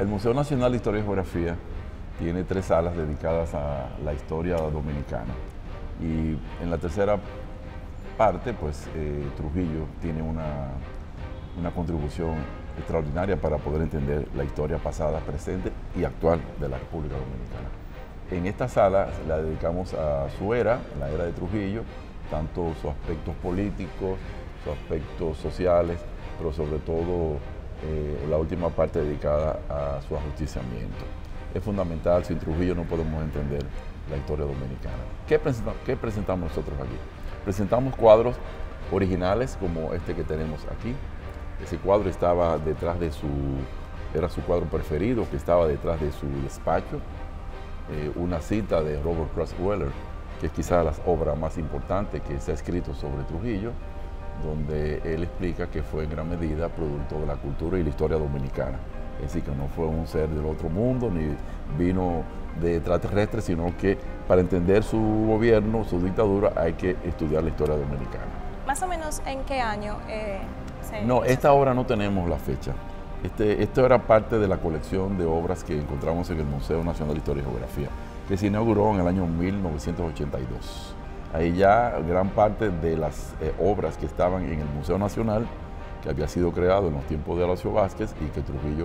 El Museo Nacional de Historia y Geografía tiene 3 salas dedicadas a la historia dominicana. Y en la tercera parte, pues Trujillo tiene una contribución extraordinaria para poder entender la historia pasada, presente y actual de la República Dominicana. En esta sala la dedicamos a su era, la era de Trujillo, tanto sus aspectos políticos, sus aspectos sociales, pero sobre todo la última parte dedicada a su ajusticiamiento. Es fundamental, sin Trujillo no podemos entender la historia dominicana. ¿Qué presentamos nosotros aquí? Presentamos cuadros originales como este que tenemos aquí. Ese cuadro estaba detrás de era su cuadro preferido, que estaba detrás de su despacho. Una cita de Robert Kraftwerk, que es quizás la obra más importante que se ha escrito sobre Trujillo, donde él explica que fue en gran medida producto de la cultura y la historia dominicana. Es decir, que no fue un ser del otro mundo, ni vino de extraterrestres, sino que para entender su gobierno, su dictadura, hay que estudiar la historia dominicana. ¿Más o menos en qué año No, esta obra no tenemos la fecha. Esto era parte de la colección de obras que encontramos en el Museo Nacional de Historia y Geografía, que se inauguró en el año 1982. Ahí ya gran parte de las obras que estaban en el Museo Nacional, que había sido creado en los tiempos de Horacio Vázquez y que Trujillo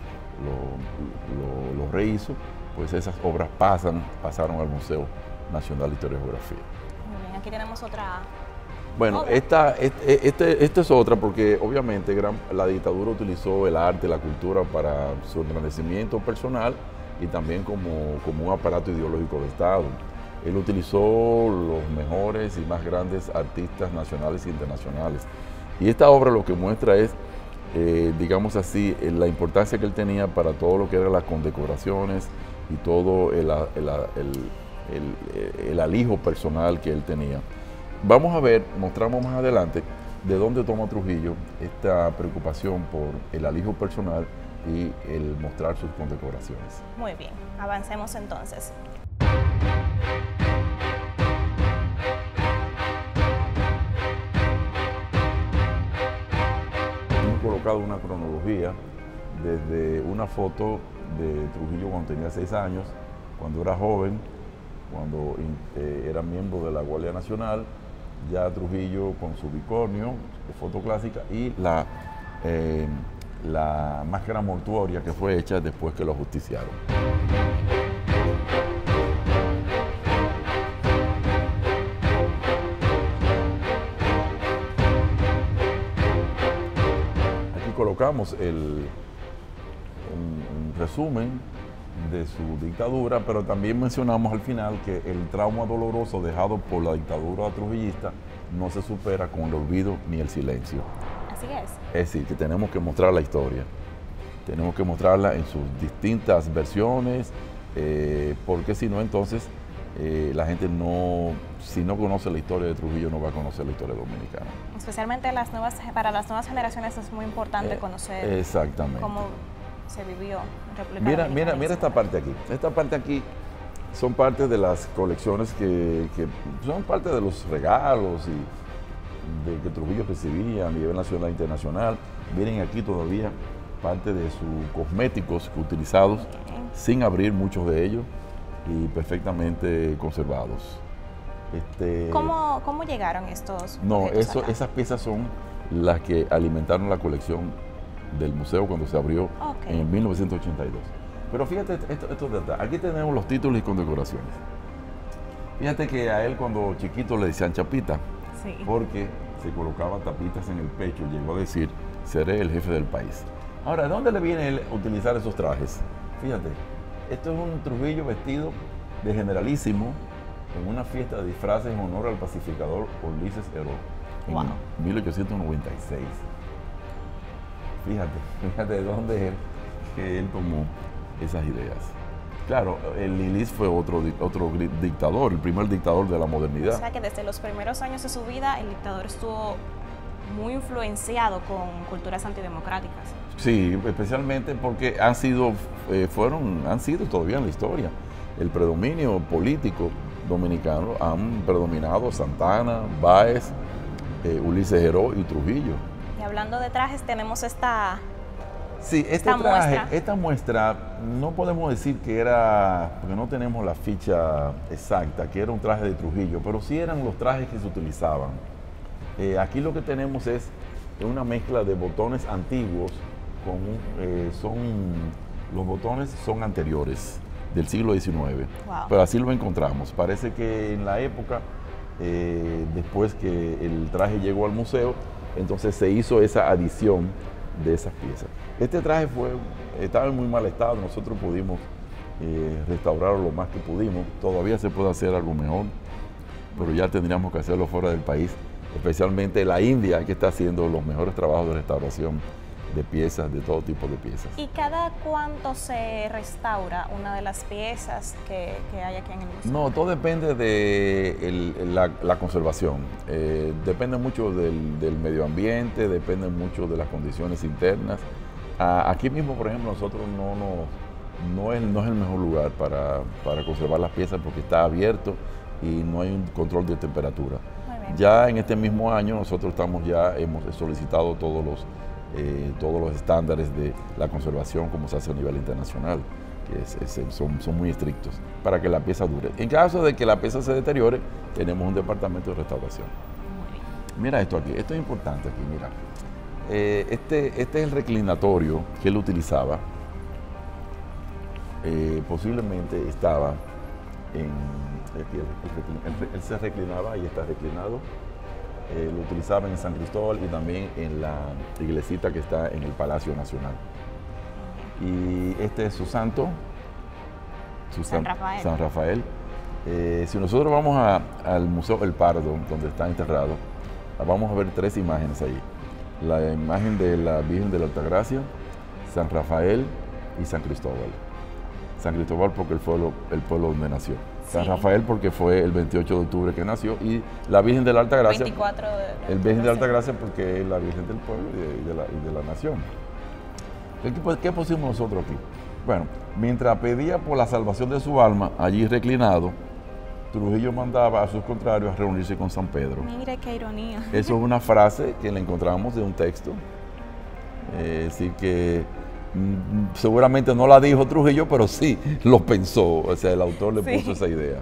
lo rehizo, pues esas obras pasaron al Museo Nacional de Historia y Geografía. Muy bien, aquí tenemos otra. Bueno, esta es otra porque obviamente la dictadura utilizó el arte, la cultura para su engrandecimiento personal y también como un aparato ideológico de Estado. Él utilizó los mejores y más grandes artistas nacionales e internacionales. Y esta obra lo que muestra es, digamos así, la importancia que él tenía para todo lo que eran las condecoraciones y todo el alijo personal que él tenía. Vamos a ver, mostramos más adelante, de dónde toma Trujillo esta preocupación por el alijo personal y el mostrar sus condecoraciones. Muy bien, avancemos entonces. Hemos colocado una cronología desde una foto de Trujillo cuando tenía 6 años, cuando era joven, cuando era miembro de la Guardia Nacional, ya Trujillo con su bicornio, foto clásica, y la máscara mortuoria que fue hecha después que lo ajusticiaron. Aquí colocamos un resumen de su dictadura, pero también mencionamos al final que el trauma doloroso dejado por la dictadura trujillista no se supera con el olvido ni el silencio. Así es. Es decir, que tenemos que mostrar la historia, tenemos que mostrarla en sus distintas versiones, porque si no, entonces la gente si no conoce la historia de Trujillo, no va a conocer la historia dominicana. Especialmente para las nuevas generaciones es muy importante conocer exactamente cómo se vivió en República Dominicana. Mira esta parte aquí. Esta parte aquí son parte de las colecciones que son parte de los regalos de que Trujillo recibía a nivel nacional e internacional. Vienen aquí todavía parte de sus cosméticos utilizados, sin abrir muchos de ellos y perfectamente conservados. ¿Cómo llegaron estos? No, esas piezas son las que alimentaron la colección del museo cuando se abrió en 1982. Pero fíjate esto de atrás. Aquí tenemos los títulos y condecoraciones. Fíjate que a él cuando chiquito le decían Chapita, sí, porque se colocaban tapitas en el pecho y llegó a decir, seré el jefe del país. Ahora, ¿de dónde le viene él a utilizar esos trajes? Fíjate, esto es un Trujillo vestido de generalísimo en una fiesta de disfraces en honor al pacificador Ulises Heró en 1896. Fíjate de dónde es que él tomó esas ideas. Claro, el Lilis fue otro dictador, el primer dictador de la modernidad. O sea que desde los primeros años de su vida el dictador estuvo muy influenciado con culturas antidemocráticas. Sí, especialmente porque han sido todavía en la historia. El predominio político dominicano han predominado Santana, Báez, Ulises Heró y Trujillo. Y hablando de trajes, tenemos esta Sí, esta muestra no podemos decir que era, porque no tenemos la ficha exacta, que era un traje de Trujillo, pero sí eran los trajes que se utilizaban. Aquí lo que tenemos es una mezcla de botones antiguos, los botones son anteriores, del siglo XIX, Wow. pero así lo encontramos. Parece que en la época, después que el traje llegó al museo, entonces se hizo esa adición de esas piezas. Este traje estaba en muy mal estado, nosotros pudimos restaurarlo lo más que pudimos. Todavía se puede hacer algo mejor, pero ya tendríamos que hacerlo fuera del país, especialmente la India, que está haciendo los mejores trabajos de restauración de piezas, de todo tipo de piezas. ¿Y cada cuánto se restaura una de las piezas que hay aquí en el museo? No, todo depende de la conservación. Depende mucho del medio ambiente, depende mucho de las condiciones internas. Aquí mismo, por ejemplo, nosotros no es el mejor lugar para conservar las piezas porque está abierto y no hay un control de temperatura. Ya en este mismo año nosotros hemos solicitado todos los estándares de la conservación como se hace a nivel internacional, que son muy estrictos para que la pieza dure. En caso de que la pieza se deteriore, tenemos un departamento de restauración. Mira esto aquí, esto es importante aquí, mira. Este es el reclinatorio que él utilizaba. Posiblemente estaba él se reclinaba y está reclinado. Lo utilizaba en San Cristóbal y también en la iglesita que está en el Palacio Nacional. Y este es su santo, San Rafael. San Rafael. Si nosotros vamos al Museo El Pardo, donde está enterrado, vamos a ver 3 imágenes ahí. La imagen de la Virgen de la Altagracia, San Rafael y San Cristóbal. San Cristóbal porque fue el pueblo donde nació. San Rafael porque fue el 28 de octubre que nació y la Virgen de la Altagracia, 24 el Virgen de la Altagracia porque es la Virgen del pueblo y de la nación. ¿Qué pusimos nosotros aquí? Bueno, mientras pedía por la salvación de su alma, allí reclinado, Trujillo mandaba a sus contrarios a reunirse con San Pedro. Mire qué ironía. Eso es una frase que le encontramos de un texto, así que seguramente no la dijo Trujillo, pero sí lo pensó, o sea, el autor le puso esa idea.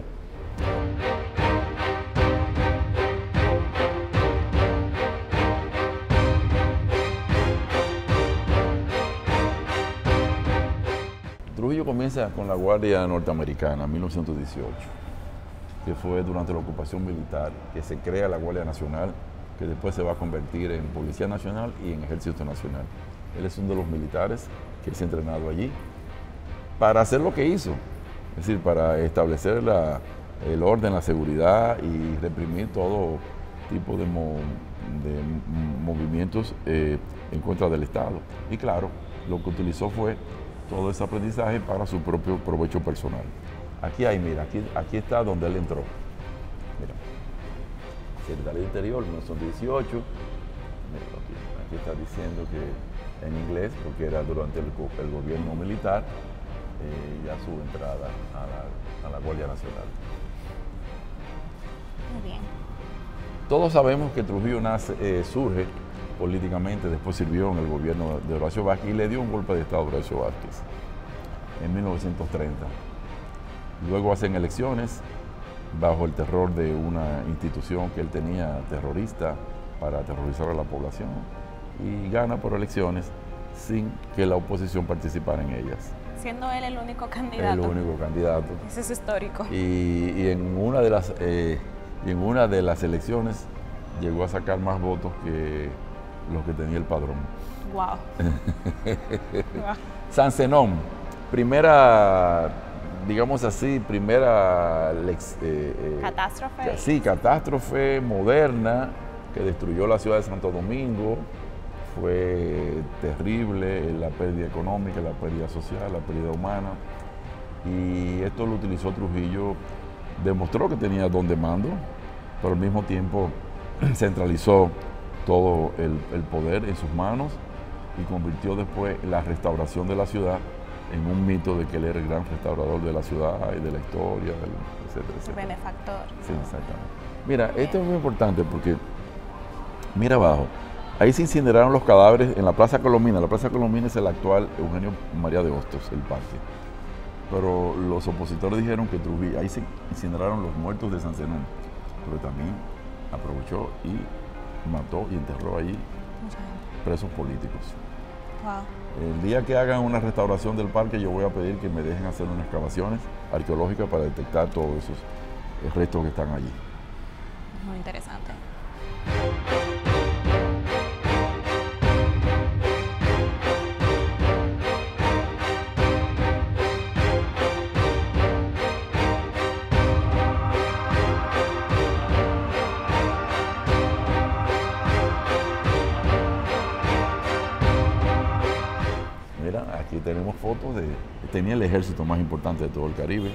Trujillo comienza con la Guardia Norteamericana en 1918, que fue durante la ocupación militar que se crea la Guardia Nacional, que después se va a convertir en Policía Nacional y en Ejército Nacional. Él es uno de los militares que se ha entrenado allí para hacer lo que hizo, es decir, para establecer el orden, la seguridad y reprimir todo tipo de movimientos en contra del Estado. Y claro, lo que utilizó fue todo ese aprendizaje para su propio provecho personal. Mira, aquí está donde él entró. Mira, Secretaría de Interior, 1918. Aquí está diciendo que en inglés, porque era durante el gobierno militar, ya su entrada a la Guardia Nacional. Muy bien. Todos sabemos que Trujillo surge políticamente, después sirvió en el gobierno de Horacio Vázquez y le dio un golpe de Estado a Horacio Vázquez en 1930. Luego hacen elecciones bajo el terror de una institución que él tenía terrorista para aterrorizar a la población y gana por elecciones sin que la oposición participara en ellas. Siendo él el único candidato. El único candidato. Eso es histórico. Y en una de las elecciones llegó a sacar más votos que los que tenía el padrón. Wow. San Zenón, primera, digamos así, catástrofe. Sí, catástrofe moderna que destruyó la ciudad de Santo Domingo. Fue terrible la pérdida económica, la pérdida social, la pérdida humana. Y esto lo utilizó Trujillo, demostró que tenía don de mando, pero al mismo tiempo centralizó todo el poder en sus manos y convirtió después la restauración de la ciudad en un mito de que él era el gran restaurador de la ciudad y de la historia, etcétera, etcétera. Benefactor. Sí, exactamente. Mira, esto es muy importante porque, mira abajo, Ahí se incineraron los cadáveres en la Plaza Colombina. La Plaza Colombina es el actual Eugenio María de Hostos, el parque. Pero los opositores dijeron que Trujillo, ahí se incineraron los muertos de San Zenón, pero también aprovechó y mató y enterró allí presos políticos. Wow. El día que hagan una restauración del parque, yo voy a pedir que me dejen hacer unas excavaciones arqueológicas para detectar todos esos restos que están allí. Muy interesante. Mira, aquí tenemos fotos de... Tenía el ejército más importante de todo el Caribe.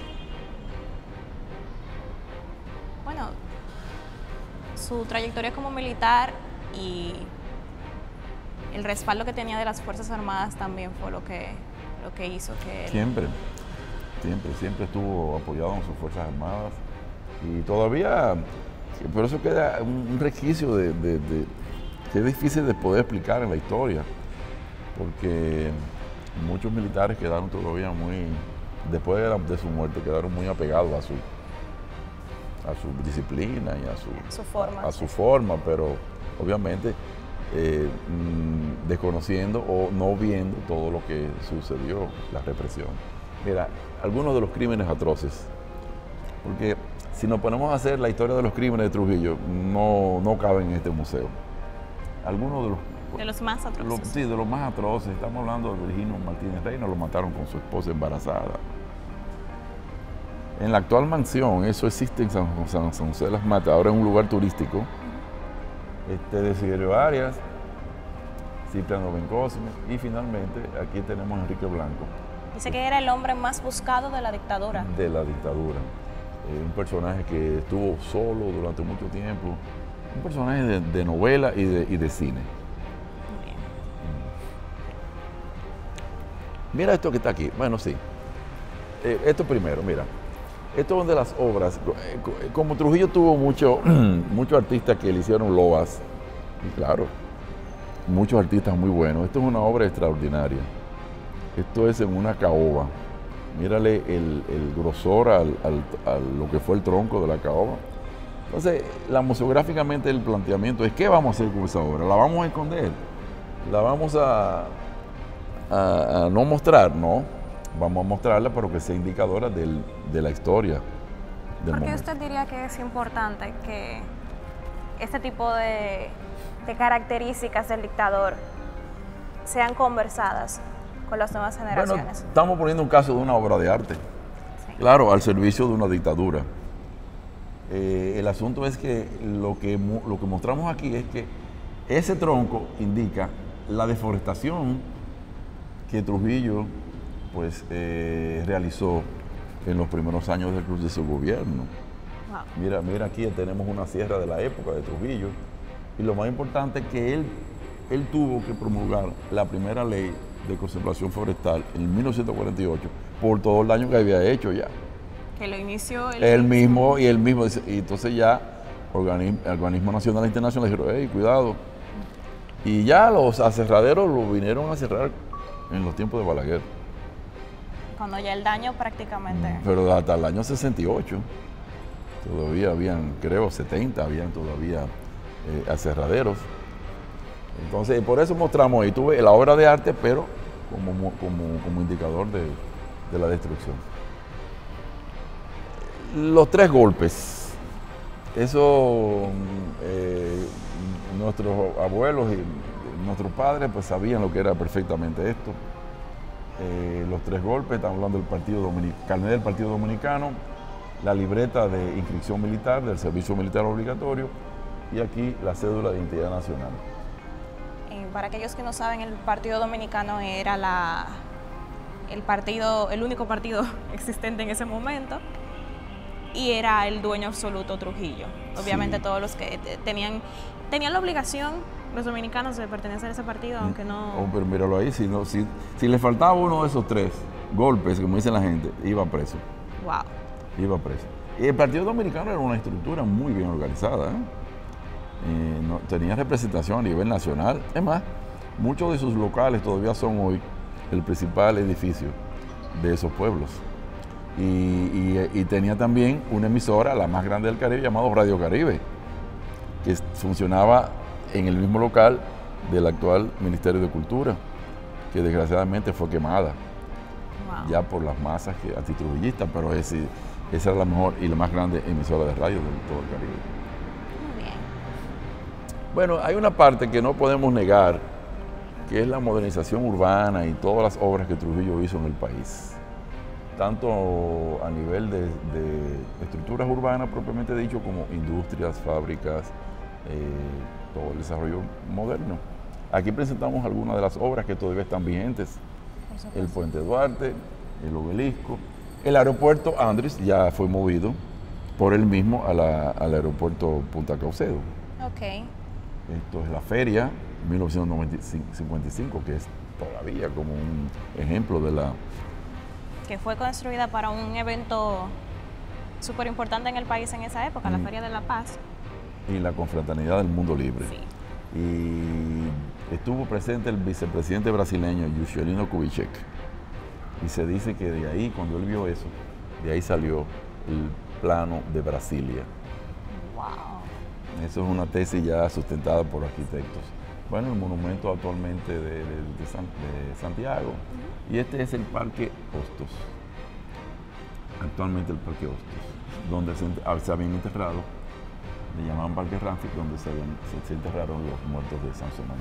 Bueno, su trayectoria como militar y el respaldo que tenía de las Fuerzas Armadas también fue lo que hizo que él... Siempre estuvo apoyado en sus Fuerzas Armadas y todavía, por eso queda un resquicio que es difícil de poder explicar en la historia, porque muchos militares quedaron todavía muy, después de su muerte, quedaron muy apegados a su disciplina y a su forma, pero obviamente desconociendo o no viendo todo lo que sucedió, la represión. Mira, algunos de los crímenes atroces, porque si nos ponemos a hacer la historia de los crímenes de Trujillo, no caben en este museo. Algunos de los más atroces. Sí, de los más atroces. Estamos hablando de Virginio Martínez Reina, lo mataron con su esposa embarazada. En la actual mansión, eso existe en San José de las Matas, ahora es un lugar turístico, Desiderio Arias, Cipriano Bencosme y finalmente aquí tenemos a Enrique Blanco. Dice que era el hombre más buscado de la dictadura. De la dictadura. Un personaje que estuvo solo durante mucho tiempo, un personaje de novela y de cine. Bien. Mira esto que está aquí. Bueno, sí. Esto primero, mira. Esto es de las obras. Como Trujillo tuvo muchos artistas que le hicieron loas, y claro, muchos artistas muy buenos. Esto es una obra extraordinaria. Esto es en una caoba. Mírale el grosor a lo que fue el tronco de la caoba. Entonces, museográficamente el planteamiento es: ¿qué vamos a hacer con esa obra? ¿La vamos a esconder? ¿La vamos a no mostrar? No, vamos a mostrarla, pero que sea indicadora de la historia del ¿Por qué momento. usted diría que es importante que este tipo de características del dictador sean conversadas con las nuevas generaciones? Bueno, estamos poniendo un caso de una obra de arte, sí. Claro, al servicio de una dictadura. El asunto es que lo que mostramos aquí es que ese tronco indica la deforestación que Trujillo pues, realizó en los primeros años de su gobierno. Wow. Mira, aquí tenemos una sierra de la época de Trujillo, y lo más importante es que él tuvo que promulgar la primera ley de conservación forestal en 1948 por todo el daño que había hecho ya. Que lo inició él mismo. Y entonces ya organismos nacionales e internacionales dijeron: hey, cuidado. Y ya los aserraderos lo vinieron a cerrar en los tiempos de Balaguer. Cuando ya el daño prácticamente... Pero hasta el año 68, todavía habían, creo, 70, habían todavía aserraderos. Entonces, por eso mostramos ahí, tuve la obra de arte, pero como indicador de la destrucción. Los 3 golpes, eso nuestros abuelos y nuestros padres pues sabían lo que era perfectamente esto. Los 3 golpes, estamos hablando del carnet del Partido Dominicano, la libreta de inscripción militar, del servicio militar obligatorio, y aquí la cédula de identidad nacional. Para aquellos que no saben, el Partido Dominicano era el único partido existente en ese momento, y era el dueño absoluto Trujillo. Obviamente sí. Todos los que tenían la obligación, los dominicanos, de pertenecer a ese partido, aunque no... Oh, pero míralo ahí, si le faltaba uno de esos 3 golpes, como dice la gente, iba preso. Wow. Iba preso. Y el Partido Dominicano era una estructura muy bien organizada, tenía representación a nivel nacional. Es más, muchos de sus locales todavía son hoy el principal edificio de esos pueblos. Y tenía también una emisora, la más grande del Caribe, llamado Radio Caribe, que funcionaba en el mismo local del actual Ministerio de Cultura, que desgraciadamente fue quemada ya por las masas antitrujillistas, pero esa era la mejor y la más grande emisora de radio de todo el Caribe. Muy bien. Bueno, hay una parte que no podemos negar, que es la modernización urbana y todas las obras que Trujillo hizo en el país, tanto a nivel de estructuras urbanas propiamente dicho, como industrias, fábricas, todo el desarrollo moderno. Aquí presentamos algunas de las obras que todavía están vigentes: el Puente Duarte, el Obelisco. El aeropuerto Andrés ya fue movido por él mismo al aeropuerto Punta Caucedo. Ok. Esto es la feria 1955, que es todavía como un ejemplo de la... Que fue construida para un evento súper importante en el país en esa época, la Feria de la Paz. Y la confraternidad del mundo libre. Sí. Y estuvo presente el vicepresidente brasileño Juscelino Kubitschek. Y se dice que de ahí, cuando él vio eso, de ahí salió el plano de Brasilia. Wow. Eso es una tesis ya sustentada por arquitectos. Bueno, el monumento actualmente de Santiago. Y este es el Parque Hostos. Actualmente el Parque Hostos, donde se habían enterrado, le llamaban Parque Ramfis, donde se enterraron los muertos de Sansonón.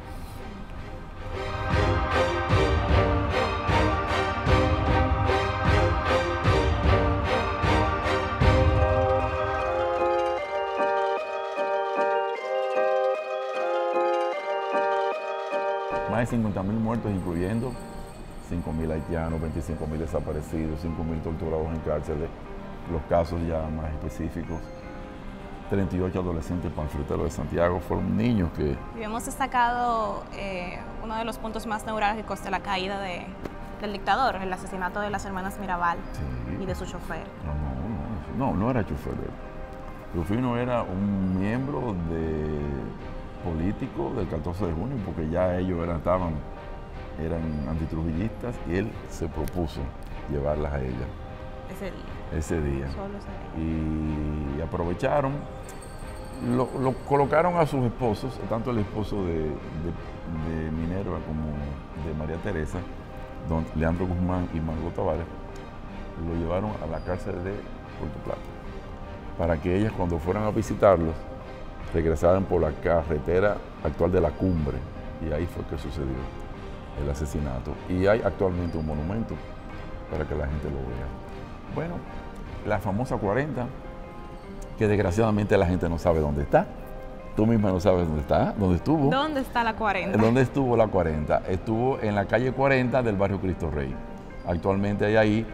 Más de 50.000 muertos, incluyendo 5.000 haitianos, 25.000 desaparecidos, 5.000 torturados en cárceles, los casos ya más específicos. 38 adolescentes panfleteros de Santiago fueron niños que... Y hemos destacado uno de los puntos más neurálgicos de la caída del dictador, el asesinato de las hermanas Mirabal. Sí. Y de su chofer. No era chofer. Rufino era un miembro político del 14 de junio, porque ya ellos eran antitrujillistas, y él se propuso llevarlas a ella. Ese día. Solo ese día. Y aprovecharon, lo colocaron a sus esposos, tanto el esposo de Minerva como de María Teresa, don Leandro Guzmán y Margot Tavares, lo llevaron a la cárcel de Puerto Plata, para que ellas, cuando fueran a visitarlos, regresaran por la carretera actual de la Cumbre, y ahí fue que sucedió el asesinato. Y hay actualmente un monumento para que la gente lo vea. Bueno, la famosa 40, que desgraciadamente la gente no sabe dónde está. Tú misma no sabes dónde está, dónde estuvo. ¿Dónde está la 40? ¿Dónde estuvo la 40? Estuvo en la calle 40 del barrio Cristo Rey. Actualmente hay ahí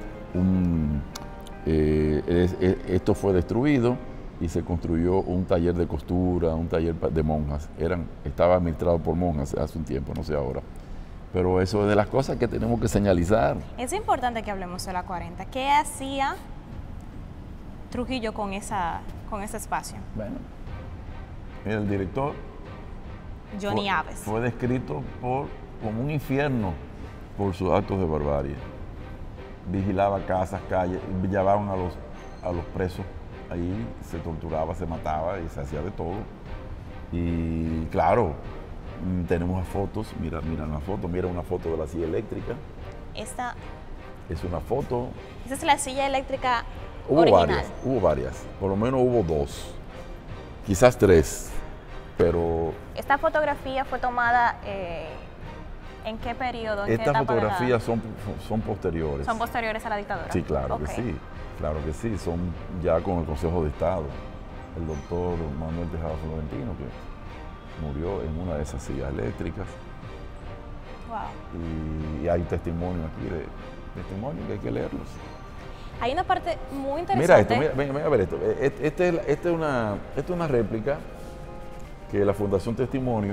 esto fue destruido y se construyó un taller de costura, un taller de monjas. Estaba administrado por monjas hace un tiempo, no sé ahora. Pero eso es de las cosas que tenemos que señalizar. Es importante que hablemos de la 40. ¿Qué hacía Trujillo con ese espacio? Bueno, el director Johnny Aves fue descrito como un infierno por sus actos de barbarie. Vigilaba casas, calles, llevaban a los presos. Ahí se torturaba, se mataba y se hacía de todo. Y claro, tenemos fotos, mira una foto, mira una foto de la silla eléctrica. Esta es una foto. Esa es la silla eléctrica original. Hubo varias, por lo menos hubo 2, quizás 3, pero... ¿Esta fotografía fue tomada en qué periodo? Estas fotografías son posteriores. ¿Son posteriores a la dictadura? Sí, claro que sí. Claro que sí, son ya con el Consejo de Estado. El doctor Manuel Tejada Florentino, que murió en una de esas sillas eléctricas. Wow. Y hay testimonio aquí testimonio que hay que leerlos. Hay una parte muy interesante. Mira esto, mira a ver esto. Esta es una réplica que la Fundación Testimonio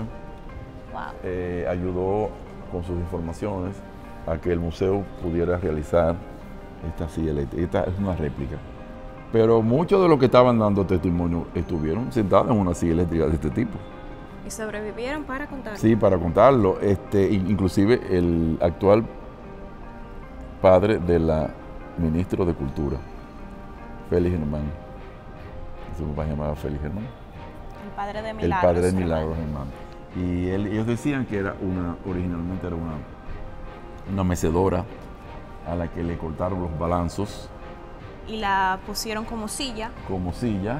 ayudó con sus informaciones a que el museo pudiera realizar esta silla eléctrica. Esta es una réplica. Pero muchos de los que estaban dando testimonio estuvieron sentados en una silla eléctrica de este tipo. Y sobrevivieron para contarlo. Sí, para contarlo. Inclusive el actual padre de la ministra de Cultura, Félix Germán. Su papá se llamaba Félix Germán. El padre de Milagros. El padre de Milagros Germán. Y ellos decían que era originalmente era una mecedora a la que le cortaron los balanzos. Y la pusieron como silla. Como silla.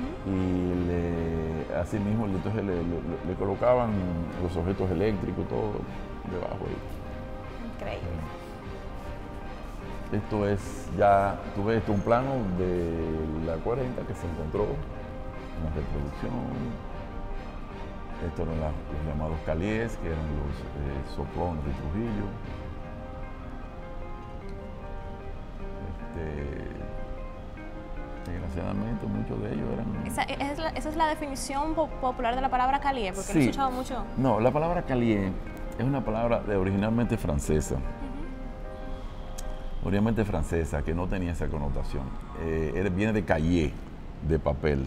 Y así mismo entonces le colocaban los objetos eléctricos, todo debajo ahí. Increíble. Esto es ya, tú ves, esto es un plano de la 40 que se encontró, una reproducción. Estos eran los llamados caliés, que eran los soplones de Trujillo. Desgraciadamente muchos de ellos eran... Esa es la definición popular de la palabra calié, porque lo he escuchado mucho. No, la palabra calié es una palabra originalmente francesa. Originalmente francesa, que no tenía esa connotación. Viene de cahier, de papel.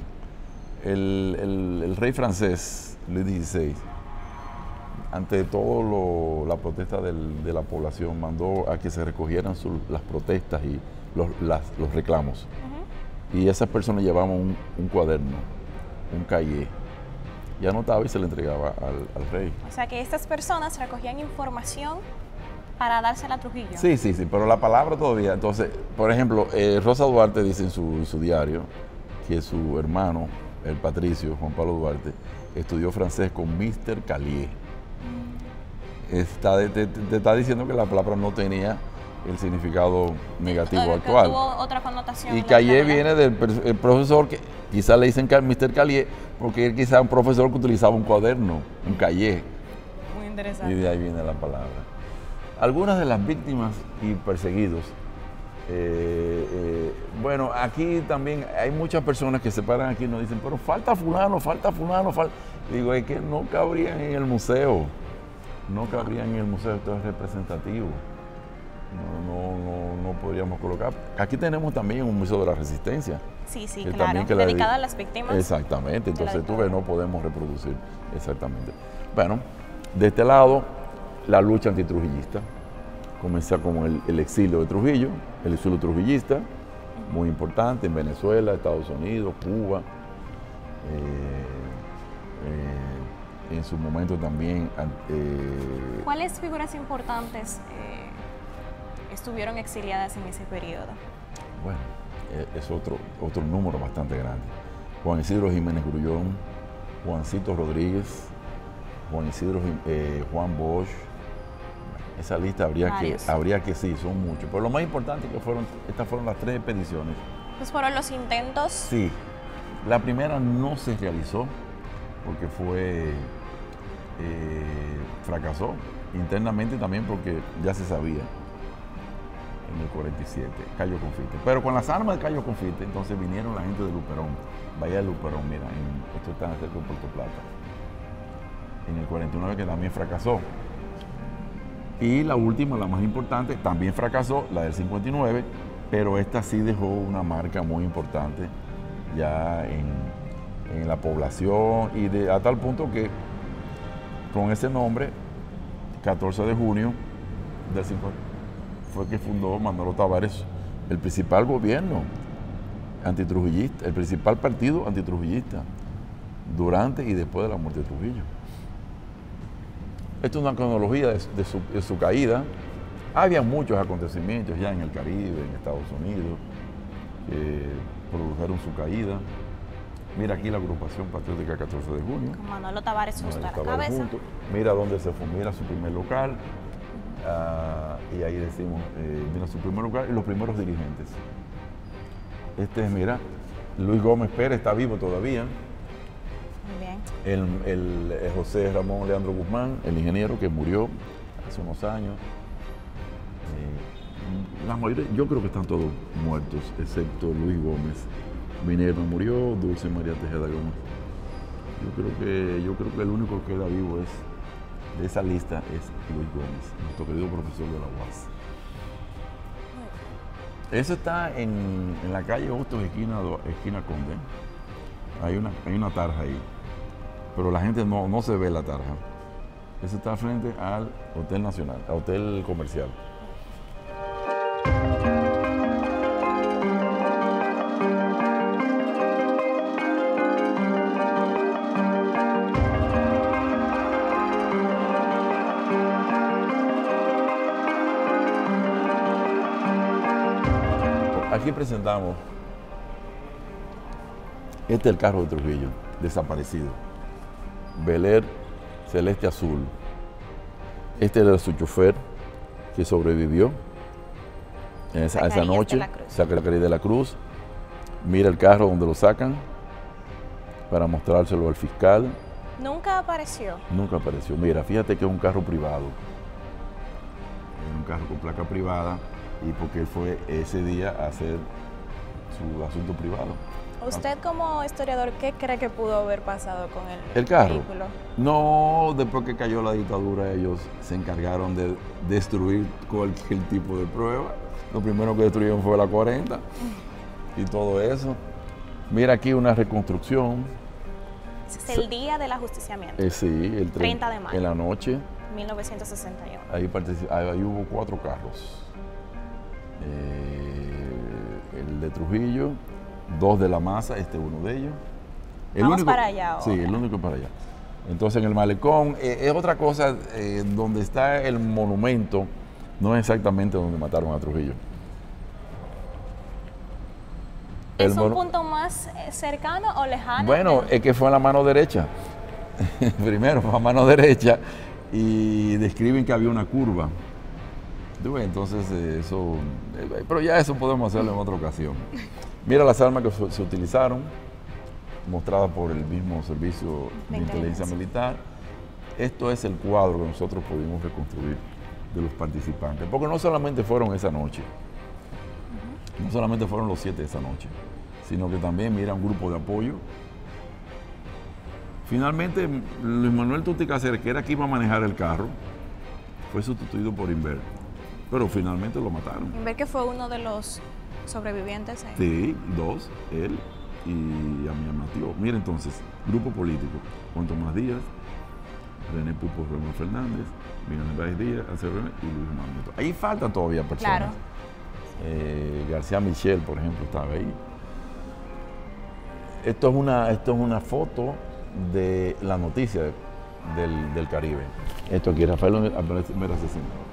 El rey francés, Luis XVI, ante todo la protesta de la población, mandó a que se recogieran las protestas y los reclamos. Y esas personas llevaban un cuaderno, un cahier, y anotaba y se le entregaba al rey. O sea que estas personas recogían información para dársela a Trujillo. Sí, pero la palabra todavía. Entonces, por ejemplo, Rosa Duarte dice en su diario que su hermano, el patricio Juan Pablo Duarte, estudió francés con Mr. Calier. Te está diciendo que la palabra no tenía el significado negativo actual. Tuvo otra connotación. Y Calier viene del profesor que quizás le dicen Mr. Calier porque él quizás un profesor que utilizaba un cuaderno, un cahier. Muy interesante. Y de ahí viene la palabra. Algunas de las víctimas y perseguidos. Bueno, aquí también hay muchas personas que se paran aquí y nos dicen, pero falta fulano. Digo, es que no cabrían en el museo. No cabrían en el museo, esto es representativo. No podríamos colocar. Aquí tenemos también un museo de la resistencia. Sí, claro, dedicado a las víctimas. Exactamente, entonces tú ves, no podemos reproducir. Exactamente. Bueno, de este lado, la lucha antitrujillista. Comienza con el exilio de Trujillo, el exilio trujillista, muy importante en Venezuela, Estados Unidos, Cuba. En su momento también... ¿Cuáles figuras importantes estuvieron exiliadas en ese periodo? Bueno, es otro número bastante grande. Juan Isidro Jiménez Grullón, Juancito Rodríguez, Juan Bosch. Esa lista habría que sí, son muchos. Pero lo más importante que estas fueron las 3 expediciones. Pues fueron los intentos. Sí. La primera no se realizó porque fracasó internamente también porque ya se sabía en el 47, Cayo Confite. Pero con las armas de Cayo Confite, entonces vinieron la gente de Luperón, Bahía de Luperón, mira, esto está cerca de Puerto Plata. En el 49 que también fracasó. Y la última, la más importante, también fracasó, la del 59, pero esta sí dejó una marca muy importante ya en la población y a tal punto que con ese nombre, 14 de junio del 50, fue que fundó Manolo Tavares el principal gobierno antitrujillista, el principal partido antitrujillista durante y después de la muerte de Trujillo. Esto es una cronología de su caída. Había muchos acontecimientos ya en el Caribe, en Estados Unidos, que produjeron su caída. Mira aquí la agrupación patriótica 14 de junio. Con Manolo Tavares justo a la cabeza. Junto. Mira dónde se fundó, mira su primer local. Y ahí decimos, mira su primer local y los primeros dirigentes. Mira, Luis Gómez Pérez está vivo todavía. Muy bien. El José Ramón Leandro Guzmán, el ingeniero que murió hace unos años. La mayoría, yo creo que están todos muertos, excepto Luis Gómez. Minerva murió, Dulce María Tejeda Gómez. Yo creo que el único que queda vivo de esa lista es Luis Gómez, nuestro querido profesor de la UAS. Eso está en la calle Hostos, esquina Conde. Hay una tarja ahí, pero la gente no se ve la tarja. Eso está frente al Hotel Nacional, al Hotel Comercial. Aquí presentamos, este es el carro de Trujillo, desaparecido. Bel Air celeste azul. Este era su chofer que sobrevivió a esa noche, Zacarías de la Cruz. Mira el carro donde lo sacan para mostrárselo al fiscal. ¿Nunca apareció? Nunca apareció. Mira, fíjate que es un carro privado. Es un carro con placa privada. Y porque él fue ese día a hacer su asunto privado. ¿Usted como historiador qué cree que pudo haber pasado con el carro? Vehículo? No, después que cayó la dictadura ellos se encargaron de destruir cualquier tipo de prueba. Lo primero que destruyeron fue la 40 y todo eso. Mira aquí una reconstrucción. Es el día del ajusticiamiento. Sí, el 30 de mayo. En la noche. 1961. Ahí hubo 4 carros. El de Trujillo, 2 de la Maza, uno de ellos. Vamos para allá ahora. Sí, el único para allá. Entonces en el malecón, es otra cosa, donde está el monumento, no es exactamente donde mataron a Trujillo. ¿Es un punto más cercano o lejano? Bueno, es que fue en la mano derecha. Primero fue a mano derecha y describen que había una curva. Entonces eso, pero ya eso podemos hacerlo en otra ocasión. Mira las armas que se utilizaron, mostradas por el mismo Servicio de Inteligencia Militar. Esto es el cuadro que nosotros pudimos reconstruir de los participantes, porque no solamente fueron esa noche, no solamente fueron los 7 de esa noche, sino que también mira un grupo de apoyo. Finalmente, Luis Manuel Tuti Cáceres, que era quien iba a manejar el carro, fue sustituido por Inver. Pero finalmente lo mataron. Inver, que fue uno de los sobrevivientes. Sí, 2, él y a mi tío. Mira entonces, grupo político, Juan Tomás Díaz, René Pupo Ramón Fernández, Miguel Báez Díaz, Alcer René y Luis Manuel. Ahí faltan todavía personas. Claro. García Michel, por ejemplo, estaba ahí. Esto es una foto de la noticia del Caribe. Esto aquí, Rafael Mera Asesino.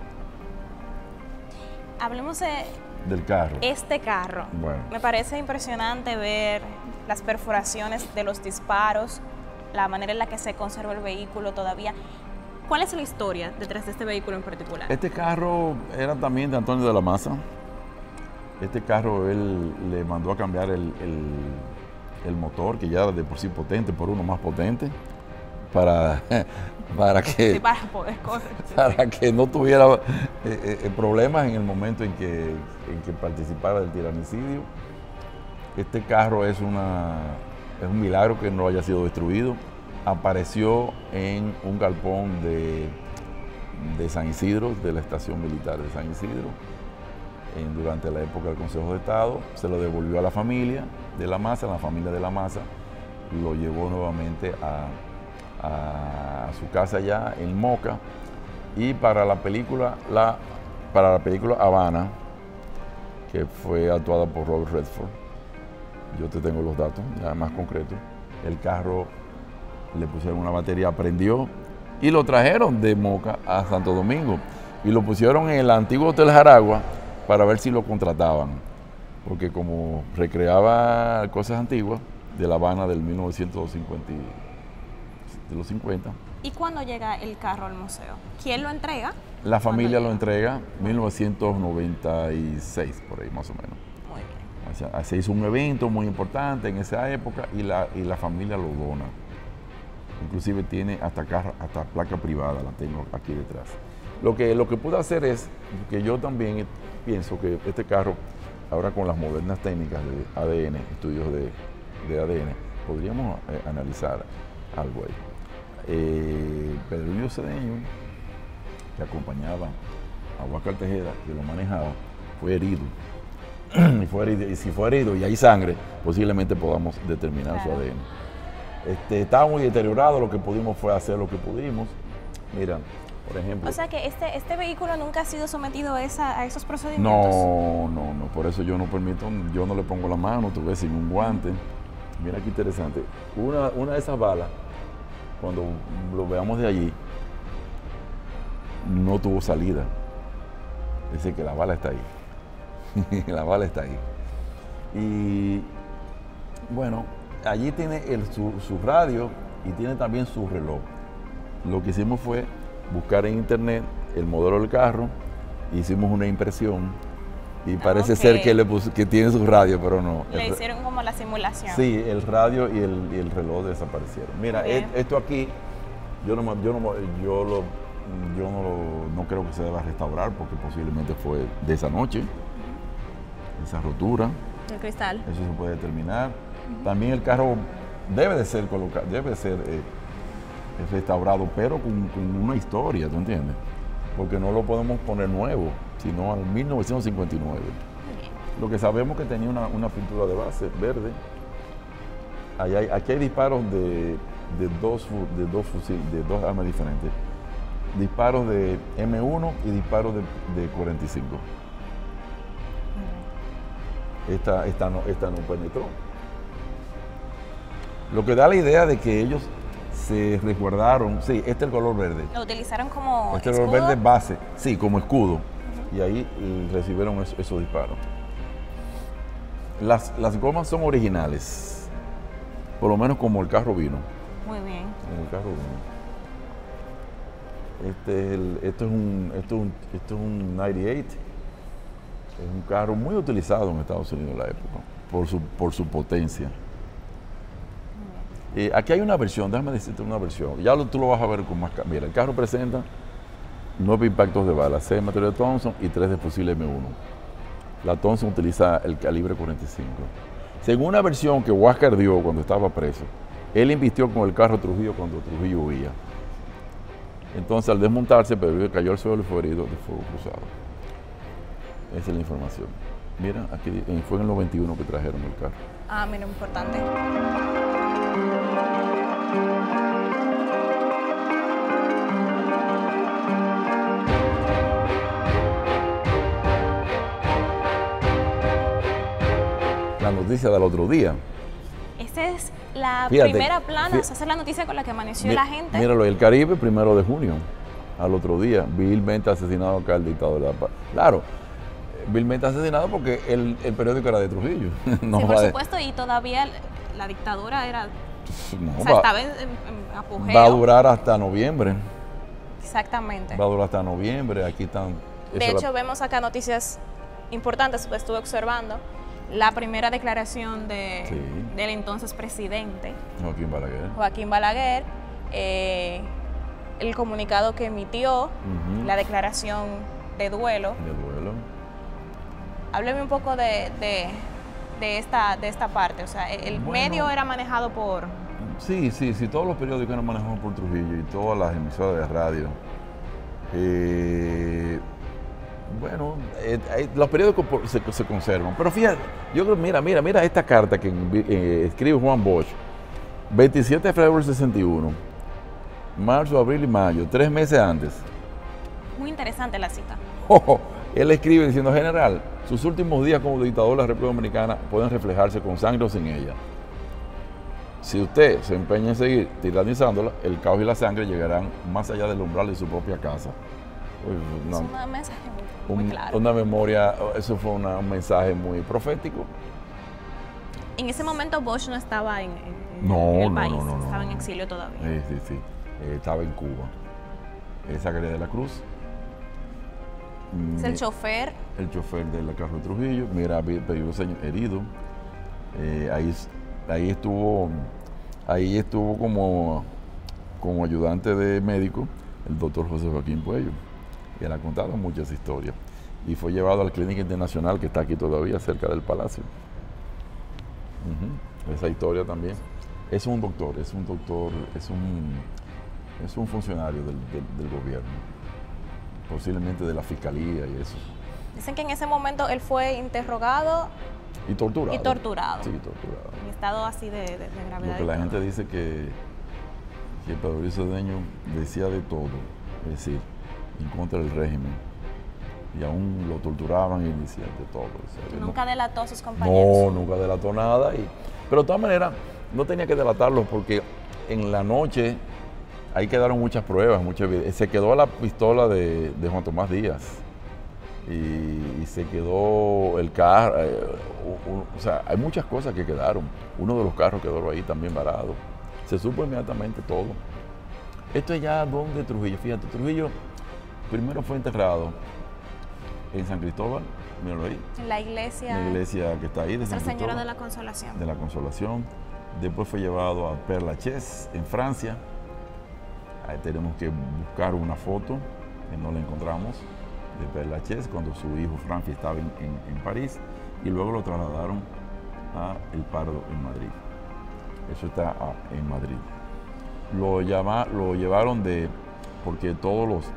Hablemos del carro. Este carro. Bueno. Me parece impresionante ver las perforaciones de los disparos, la manera en la que se conserva el vehículo todavía. ¿Cuál es la historia detrás de este vehículo en particular? Este carro era también de Antonio de la Maza. Este carro él le mandó a cambiar el motor, que ya era de por sí potente, por uno más potente, para que, para poder correr. Para que no tuviera problemas en el momento en que participara del tiranicidio. Este carro es un milagro que no haya sido destruido. Apareció en un galpón de San Isidro, de la estación militar de San Isidro, durante la época del Consejo de Estado. Se lo devolvió a la familia de la Maza. La familia de la Maza lo llevó nuevamente a su casa allá en Moca, y para la película Habana, que fue actuada por Robert Redford, yo te tengo los datos ya más concretos, el carro le pusieron una batería, prendió y lo trajeron de Moca a Santo Domingo y lo pusieron en el antiguo Hotel Jaragua para ver si lo contrataban, porque como recreaba cosas antiguas de La Habana del 1950, de los 50. ¿Y cuándo llega el carro al museo? ¿Quién lo entrega? La familia lo entrega en 1996, por ahí más o menos. Muy bien. O sea, se hizo un evento muy importante en esa época y la familia lo dona. Inclusive tiene hasta placa privada, la tengo aquí detrás. Lo que pude hacer es que yo también pienso que este carro, ahora con las modernas técnicas de ADN, estudios de ADN, podríamos analizar algo ahí. Pedro Cedeño, que acompañaba a Huáscar Tejeda, que lo manejaba, fue herido y si fue herido y hay sangre, posiblemente podamos determinar su ADN. Estaba muy deteriorado, lo que pudimos fue hacer lo que pudimos. Mira, por ejemplo... O sea que este vehículo nunca ha sido sometido a esos procedimientos. No, por eso yo no permito, yo no le pongo la mano, tú ves, sin un guante. Mira qué interesante. Una de esas balas, cuando lo veamos de allí, no tuvo salida. Es decir, que la bala está ahí. La bala está ahí. Y bueno, allí tiene su radio y tiene también su reloj. Lo que hicimos fue buscar en internet el modelo del carro, hicimos una impresión y parece ser que tiene su radio, pero no. Le hicieron como la simulación. Sí, el radio y el reloj desaparecieron. Mira, esto aquí, yo no creo que se deba restaurar porque posiblemente fue de esa noche, esa rotura. El cristal. Eso se puede determinar. También el carro debe de ser restaurado, pero con una historia, ¿tú entiendes? Porque no lo podemos poner nuevo, sino al 1959. Lo que sabemos que tenía una pintura de base verde. Aquí hay disparos de dos armas diferentes. Disparos de M1 y disparos de 45. Esta no penetró. Lo que da la idea de que ellos se resguardaron. Sí, este es el color verde. Lo utilizaron como este escudo. Color verde base, sí, como escudo. Y ahí recibieron esos disparos. Las gomas son originales, por lo menos como el carro vino. Muy bien. Como el carro vino. Esto es un 98. Es un carro muy utilizado en Estados Unidos en la época, por su potencia. Aquí hay una versión, déjame decirte una versión. Ya tú lo vas a ver con más. Mira, el carro presenta 9 impactos de bala, 6 de material Thompson y 3 de fusil M1. La Thompson utiliza el calibre 45. Según una versión que Huáscar dio cuando estaba preso, él invistió con el carro Trujillo cuando Trujillo huía. Entonces, al desmontarse, Pedro cayó al suelo y fue herido de fuego cruzado. Esa es la información. Mira, aquí fue en el 91 que trajeron el carro. Ah, mira, importante. La noticia del otro día. Esta es la primera plana, o sea, esa es la noticia con la que amaneció la gente. Míralo, el Caribe, 1 de junio, al otro día, vilmente asesinado acá el dictador de la paz. Claro, vilmente asesinado porque el periódico era de Trujillo. No sí, por supuesto, y todavía la dictadura era, estaba en apogeo. Va a durar hasta noviembre. Exactamente. Va a durar hasta noviembre, aquí están... De hecho, vemos acá noticias importantes, pues estuve observando. La primera declaración del entonces presidente Joaquín Balaguer, el comunicado que emitió, la declaración de duelo. Hábleme un poco de esta parte, o sea, el medio era manejado por... Sí, todos los periódicos eran manejados por Trujillo y todas las emisoras de radio. Los periódicos se conservan, pero fíjate, yo creo, mira esta carta que escribe Juan Bosch, 27 de febrero del 61, marzo, abril y mayo, 3 meses antes. Muy interesante la cita. Él escribe diciendo: general, sus últimos días como dictador de la República Dominicana pueden reflejarse con sangre o sin ella. Si usted se empeña en seguir tiranizándola, el caos y la sangre llegarán más allá del umbral de su propia casa. Es un mensaje muy claro. Una memoria, eso fue un mensaje muy profético. En ese momento Bosch no estaba en el país, estaba en exilio todavía. Sí. Estaba en Cuba. Zacarías de la Cruz. Es el chofer. El chofer del carro de Trujillo. Mira, un señor herido. Ahí estuvo como ayudante de médico el doctor José Joaquín Puello. Y él ha contado muchas historias. Y fue llevado a la Clínica Internacional, que está aquí todavía, cerca del Palacio. Esa historia también. Es un funcionario del gobierno, posiblemente de la Fiscalía y eso. Dicen que en ese momento él fue interrogado Y torturado. y torturado. Sí, torturado. En estado así de gravedad. Lo que la gente dice que Pedro Luis Cedeño decía de todo, es decir, en contra del régimen. Y aún lo torturaban y decía de todo. O sea, Nunca delató a sus compañeros. No, nunca delató nada. Pero de todas maneras, no tenía que delatarlos porque en la noche ahí quedaron muchas pruebas, muchas evidencias. Se quedó la pistola de Juan Tomás Díaz. Y se quedó el carro, o sea, hay muchas cosas que quedaron. Uno de los carros quedó ahí también varado. Se supo inmediatamente todo. Esto es ya donde Trujillo, fíjate, Trujillo primero fue enterrado en San Cristóbal, míralo ahí. En la iglesia. La iglesia que está ahí de Nuestra San Señora Cristóbal, de la Consolación. de la Consolación. Después fue llevado a Père Lachaise, en Francia. Ahí tenemos que buscar una foto, que no la encontramos, de Père Lachaise, cuando su hijo Francis estaba en París, y luego lo trasladaron a El Pardo, en Madrid. Eso está en Madrid. Lo llevaron porque todos los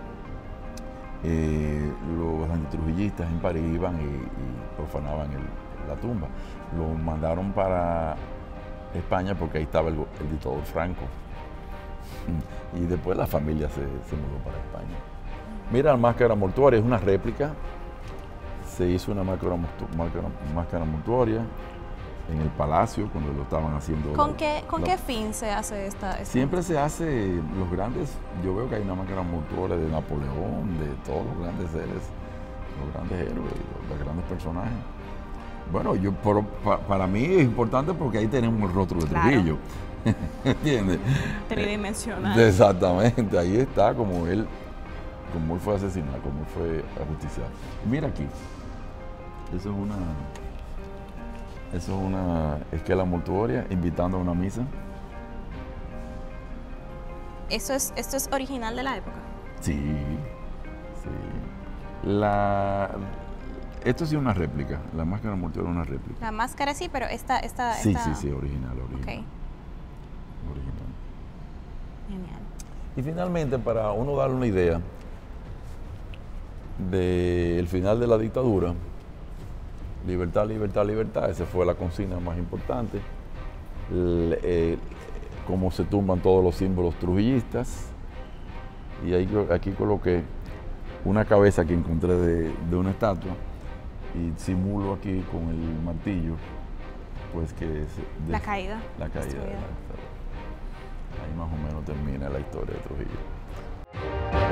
antitrujillistas en París iban y profanaban la tumba. Lo mandaron para España porque ahí estaba el dictador Franco. Y después la familia se mudó para España. Mira, la máscara mortuoria es una réplica. Se hizo una máscara mortuoria en el palacio cuando lo estaban haciendo. ¿Con qué fin se hace esta? Siempre se hace los grandes. Yo veo que hay una máscara mortuoria de Napoleón, de todos los grandes seres, los grandes héroes, los grandes personajes. Bueno, para mí es importante porque ahí tenemos el rostro de Trujillo. ¿Entiendes? Tridimensional. Exactamente, ahí está como él fue asesinado, como él fue ajusticiado. Mira aquí, eso es una esquela mortuoria invitando a una misa. ¿Esto es original de la época? Sí, sí. Esto sí es una réplica, la máscara mortuoria es una réplica. La máscara sí, pero esta... Sí, original. Okay. Original. Genial. Y finalmente, para uno darle una idea del final de la dictadura, libertad, libertad, libertad, esa fue la consigna más importante. Cómo se tumban todos los símbolos trujillistas. Y aquí coloqué una cabeza que encontré de una estatua y simulo aquí con el martillo, pues que es la caída. La caída de la estatua. Ahí más o menos termina la historia de Trujillo.